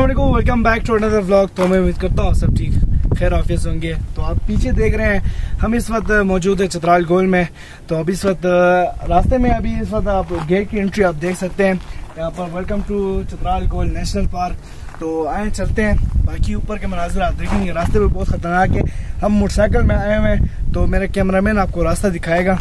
अस्सलामुअलैकुम, welcome back to another vlog. तो मैं उम्मीद करता हूँ सब ठीक खैर ऑफिस होंगे। तो आप पीछे देख रहे हैं, हम इस वक्त मौजूद है चित्राल गोल में। तो अब इस वक्त रास्ते में इस वक्त आप गेट की एंट्री आप देख सकते हैं यहाँ पर, welcome to Chitral Gol national park. तो आए चलते हैं, बाकी ऊपर के मनाजिर आप देखेंगे। रास्ते में बहुत खतरनाक है, हम मोटरसाइकिल में आए हुए हैं तो मेरा कैमरामैन आपको रास्ता दिखाएगा।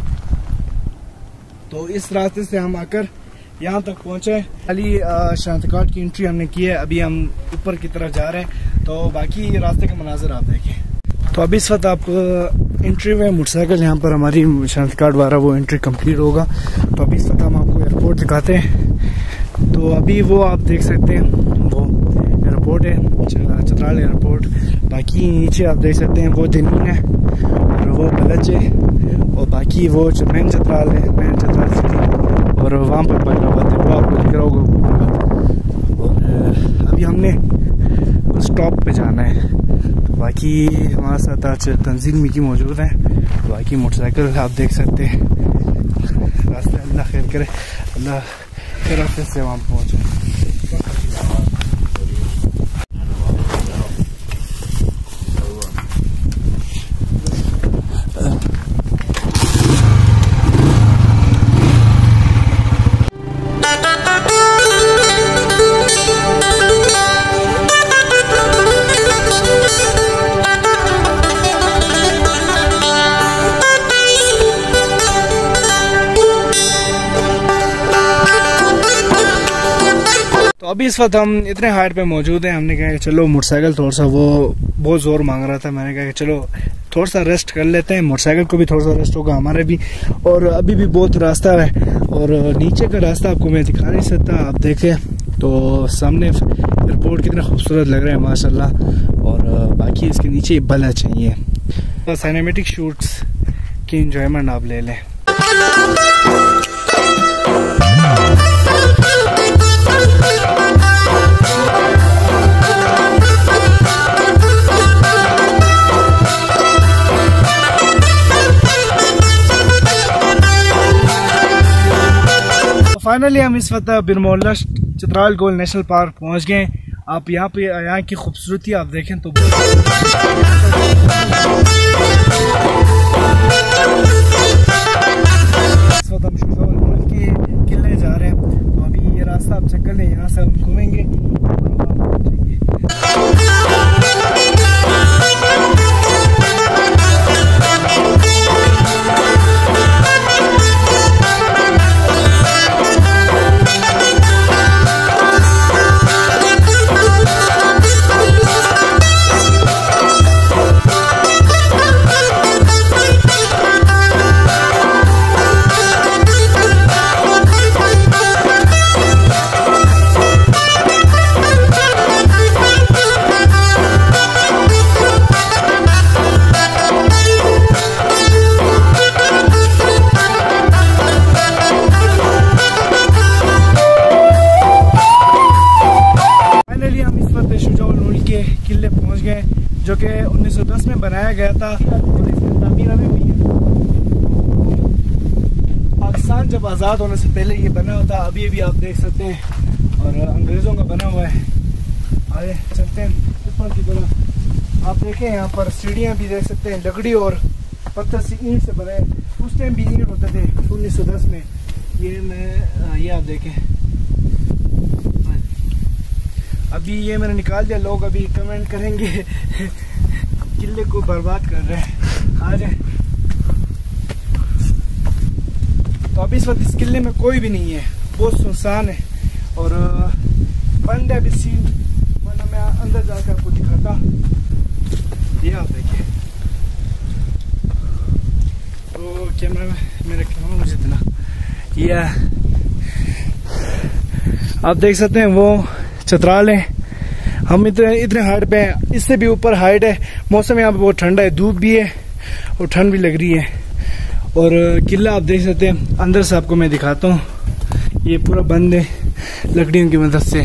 तो इस रास्ते से हम आकर यहाँ तक पहुँचे। खाली शांतिकाट की एंट्री हमने की है, अभी हम ऊपर की तरफ जा रहे हैं। तो बाकी रास्ते के मनाजिर आप देखें। तो अभी इस वक्त आप एंट्री में मोटरसाइकिल यहाँ पर हमारी शांतिकाट वाला वो एंट्री कंप्लीट होगा। तो अभी इस वक्त हम आपको एयरपोर्ट दिखाते हैं। तो अभी वो आप देख सकते हैं, वो एयरपोर्ट है चित्राल एयरपोर्ट। बाकी नीचे आप देख सकते हैं वो जमीन है और वो बलच है, और बाकी वो मेन चित्राल है, मेन चित्राल सिटी। और वहाँ पर बकराबाद है, वो आपको दिख रहा होगा। और अभी हमने स्टॉप पे जाना है। तो बाकी हमारे साथ आज तंजील मिकी मौजूद है। तो बाकी मोटरसाइकिल आप देख सकते हैं। रास्ते अल्लाह खैर करे, अल्लाह खैर से वहाँ पहुँचे। अभी इस वक्त हम इतने हाइट पे मौजूद हैं, हमने कहा कि चलो मोटरसाइकिल थोड़ा सा वो बहुत जोर मांग रहा था। मैंने कहा कि चलो थोड़ा सा रेस्ट कर लेते हैं, मोटरसाइकिल को भी थोड़ा सा रेस्ट होगा, हमारे भी। और अभी भी बहुत रास्ता है और नीचे का रास्ता आपको मैं दिखा नहीं सकता। आप देखें तो सामने एयरपोर्ट कितना खूबसूरत लग रहा है माशाल्लाह। और बाकी इसके नीचे बल चाहिए, तो सिनेमैटिक शूट्स की इंजॉयमेंट आप ले लें। फाइनली हम इस वक्त बिरमौला चित्राल गोल नेशनल पार्क पहुंच गए। आप यहाँ पे यहाँ की खूबसूरती आप देखें तो इस वक्त हम शुजाउल के किले जा रहे हैं। तो अभी ये रास्ता आप चेक कर लें, यहाँ से हम घूमेंगे। किले पहुंच गए, जो कि 1910 में बनाया गया था। और इसकी तामीर अभी हुई है। पाकिस्तान जब आज़ाद होने से पहले ये बना हुआ था, अभी भी आप देख सकते हैं। और अंग्रेज़ों का बना हुआ है। आगे चलते हैं ऊपर की तरफ। आप देखें यहाँ पर सीढ़ियाँ भी देख सकते हैं, लकड़ी और पत्थर से ईंट से बने। उस टाइम भी ईंट होते थे 1910 में। ये आप देखें, अभी ये मैंने निकाल दिया। लोग अभी कमेंट करेंगे किले को बर्बाद कर रहे हैं। आ जाए। तो अभी इस वक्त इस किले में कोई भी नहीं है, बहुत सुनसान है और बंद है अभी सीन, वरना मैं अंदर जाकर आपको दिखाता। ये आप देखिए। तो कैमरा में मेरा कैमरा मुझे इतना ये आप देख सकते हैं वो चित्राल है। हम इतने हाइट पे हैं, इससे भी ऊपर हाइट है। मौसम यहाँ पे बहुत ठंडा है, धूप भी है और ठंड भी लग रही है। और किला आप देख सकते हैं, अंदर से आपको मैं दिखाता हूँ। ये पूरा बंद है लकड़ियों की मदद से।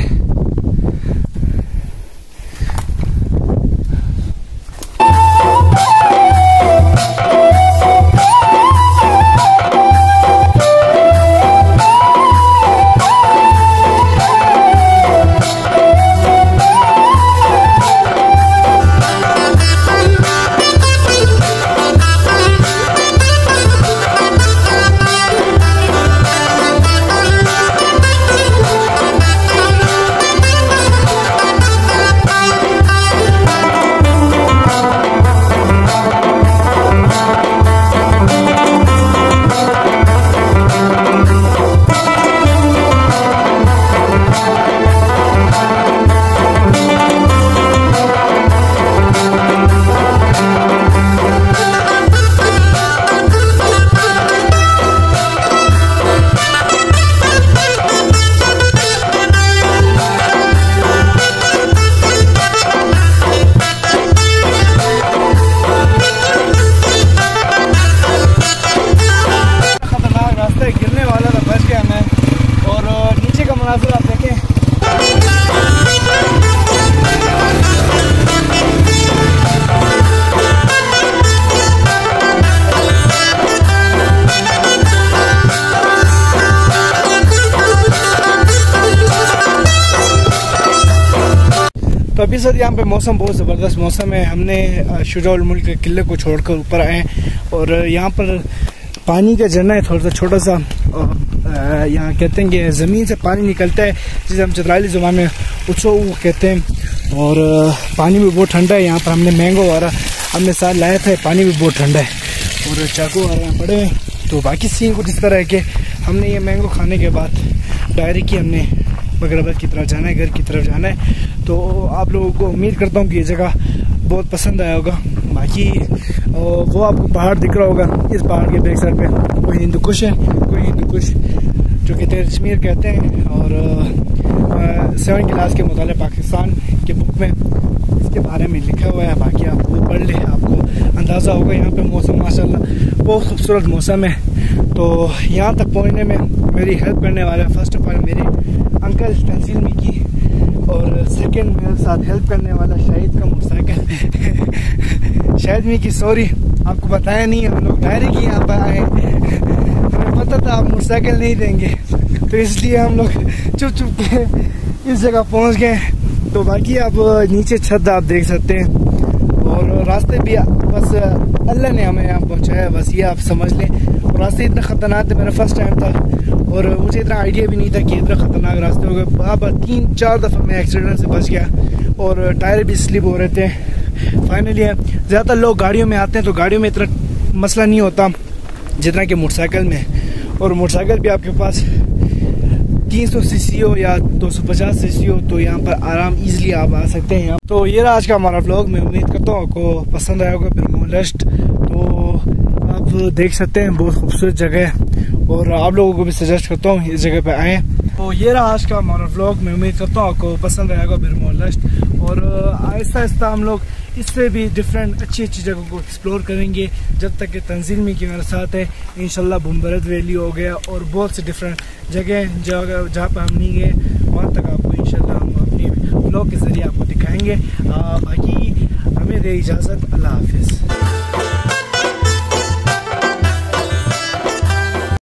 तो अभी सर यहाँ पे मौसम बहुत ज़बरदस्त मौसम है। हमने शुजाउल मुल्क के किले को छोड़कर ऊपर आए और यहाँ पर पानी का झरना है थोड़ा सा छोटा सा। यहाँ कहते हैं कि ज़मीन से पानी निकलता है जिसे हम चतराली ज़ुबान में उछो कहते हैं। और पानी भी बहुत ठंडा है। यहाँ पर हमने मैंगो वाला हमने साथ लाया था, पानी भी बहुत ठंडा है और चाकू वाला यहाँ पड़े हैं। तो बाकी सीन कुछ इस तरह है कि हमने ये मैंगो खाने के बाद डायरेक्ट की हमने मगरब की तरफ जाना है, घर की तरफ जाना है। तो आप लोगों को उम्मीद करता हूँ कि ये जगह बहुत पसंद आया होगा। बाकी वो आपको पहाड़ दिख रहा होगा, इस पहाड़ के बैक साइड पे कोई हिंदू कुश है, कोई हिंदू कुश जो कि तेरचमीर कहते हैं। और 7 क्लास के मुताले पाकिस्तान के बुक में इसके बारे में लिखा हुआ है। बाकी आप वो पढ़ ले, आपको अंदाज़ा होगा। यहाँ पे मौसम माशाल्लाह बहुत खूबसूरत मौसम है। तो यहाँ तक पहुँचने में मेरी हेल्प करने वाला फर्स्ट ऑफ ऑल मेरे अंकल तंजील मी की, और सेकंड मेरे साथ हेल्प करने वाला शाहिद का मोटरसाइकिल शाहिद मी की। सॉरी आपको बताया नहीं, हम लोग डायरेक्ट ही यहाँ पर आए, हमें पता था आप मोटरसाइकिल नहीं देंगे तो इसलिए हम लोग चुप चुप के इस जगह पहुँच गए। तो बाकी आप नीचे छत आप देख सकते हैं और रास्ते भी बस अल्लाह ने हमें यहाँ पहुँचाया, बस ये आप समझ लें। और रास्ते इतना ख़तरनाक थे, मेरा फर्स्ट टाइम था और मुझे इतना आइडिया भी नहीं था कि इतना ख़तरनाक रास्ते हो गए। वहाँ 3-4 दफ़ा मैं एक्सीडेंट से बच गया और टायर भी स्लिप हो रहे थे। फाइनली ज़्यादातर लोग गाड़ियों में आते हैं तो गाड़ियों में इतना मसला नहीं होता जितना कि मोटरसाइकिल में। और मोटरसाइकिल भी आपके पास 300 सीसी हो या 250 सीसी हो तो यहाँ पर आराम इजीली आप आ सकते हैं यहाँ। तो ये रहा आज का हमारा व्लॉग। मैं उम्मीद करता हूँ आपको पसंद आया होगा बिरमोल लश्ट। तो आप देख सकते हैं बहुत खूबसूरत जगह है और आप लोगों को भी सजेस्ट करता हूँ इस जगह पे आएँ। तो ये रहा आज का हमारा व्लॉग। मैं उम्मीद करता हूँ आपको पसंद आएगा बिरमोल लश्ट। और आहिस्ता आहिस्ता हम लोग इससे भी डिफरेंट अच्छी जगहों को एक्सप्लोर करेंगे जब तक कि तंजील मी की मेरे साथ है। इंशाल्लाह बुम्बरत वैली हो गया और बहुत से डिफरेंट जगह जहाँ पर हम नहीं गए वहाँ तक आपको इंशाल्लाह हम अपनी व्लॉग के ज़रिए आपको दिखाएंगे। बाकी हमें दे इजाज़त, अल्लाह हाफिज़।